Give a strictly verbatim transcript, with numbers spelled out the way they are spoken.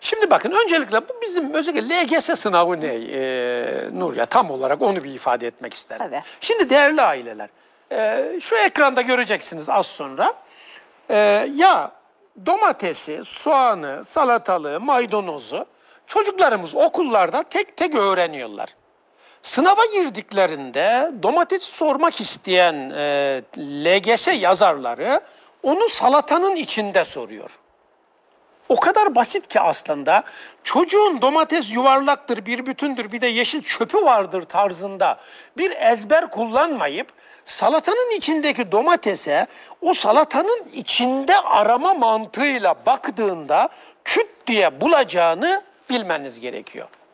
Şimdi bakın öncelikle bu bizim özellikle L G S sınavı ne e, Nurya, tam olarak onu bir ifade etmek isterim. Tabii. Şimdi değerli aileler, e, şu ekranda göreceksiniz az sonra. E, ya domatesi, soğanı, salatalığı, maydanozu çocuklarımız okullarda tek tek öğreniyorlar. Sınava girdiklerinde domatesi sormak isteyen e, L G S yazarları onu salatanın içinde soruyor. O kadar basit ki aslında çocuğun domates yuvarlaktır, bir bütündür, bir de yeşil çöpü vardır tarzında bir ezber kullanmayıp salatanın içindeki domatese o salatanın içinde arama mantığıyla baktığında küt diye bulacağını bilmeniz gerekiyor.